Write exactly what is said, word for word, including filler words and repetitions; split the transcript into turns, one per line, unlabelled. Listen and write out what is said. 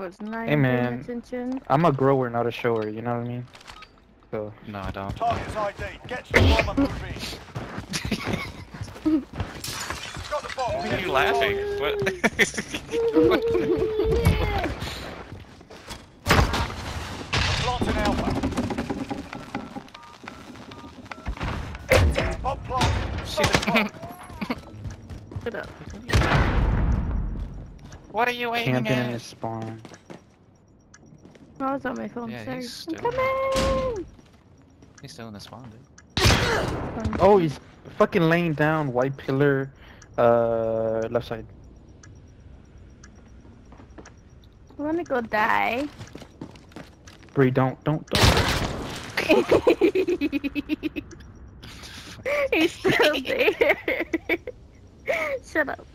was not
Hey
even paying
man,
attention.
I'm a grower, not a shower. You know what I mean? So.
No, I don't.
Target's I D. Get to the bomb and move in. Got the bomb.
Why are you laughing? What?
Planting Alpha. Bomb planted. Stop the bomb.
Shut up.
What are you aiming
Camping in
at?
his spawn.
Oh, I was on my phone.
Yeah,
Sorry.
he's
I'm
still-
coming.
He's still in the spawn, dude.
Oh, he's fucking laying down. White pillar, uh, left side.
I wanna go die.
Bree, don't, don't, don't.
He's still there. Shut up.